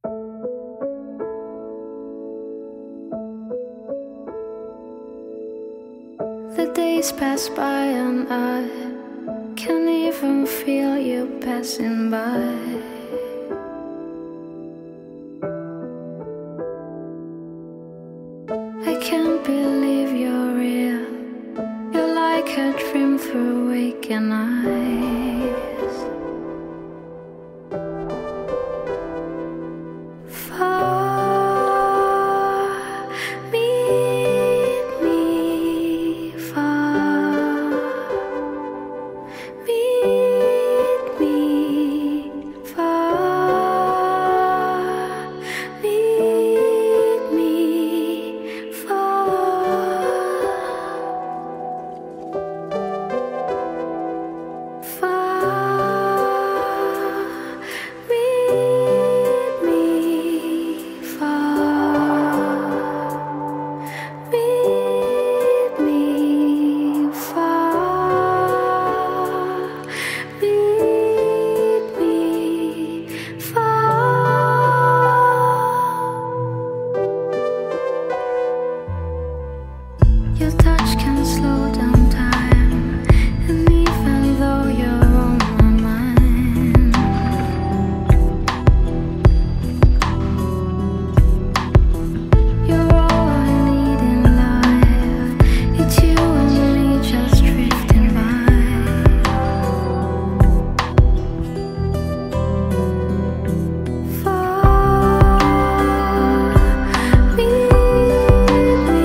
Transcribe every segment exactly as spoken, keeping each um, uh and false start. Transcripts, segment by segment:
The days pass by and I can't even feel you passing by. I can't believe you're real. You're like a dream through waking eyes. Far, meet me far. Meet me far. Meet me far. Your touch can slow down time, and even though you're on my mind, you're all I need in life. It's you and me just drifting by. Far, meet me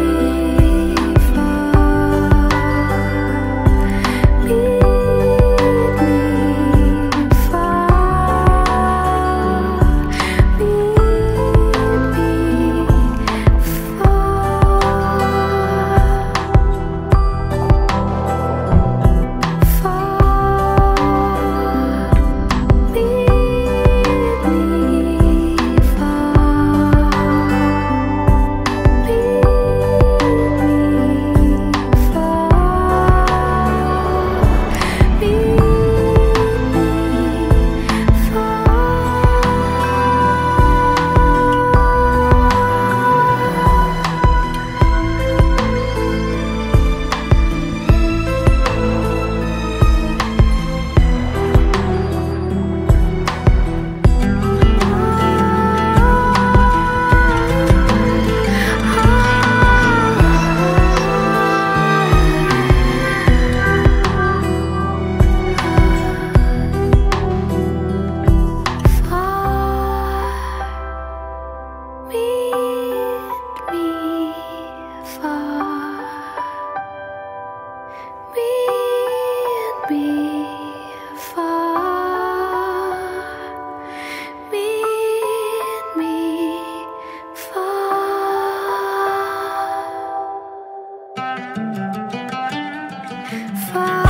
far.